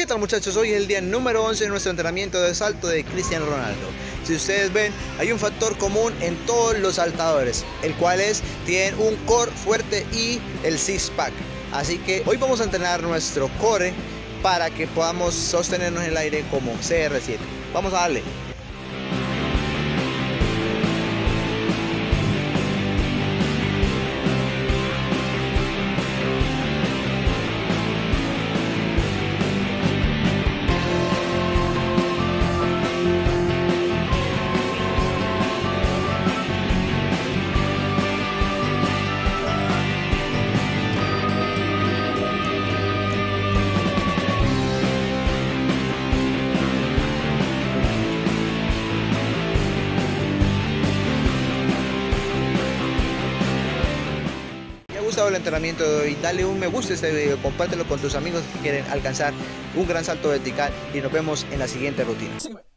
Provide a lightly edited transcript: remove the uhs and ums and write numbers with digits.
¿Qué tal, muchachos? Hoy es el día número 11 de nuestro entrenamiento de salto de Cristiano Ronaldo. Si ustedes ven, hay un factor común en todos los saltadores, el cual es, tienen un core fuerte y el six pack. Así que hoy vamos a entrenar nuestro core para que podamos sostenernos en el aire como CR7. Vamos a darle. Si te ha gustado el entrenamiento de hoy, dale un me gusta a este video, compártelo con tus amigos que quieren alcanzar un gran salto vertical y nos vemos en la siguiente rutina.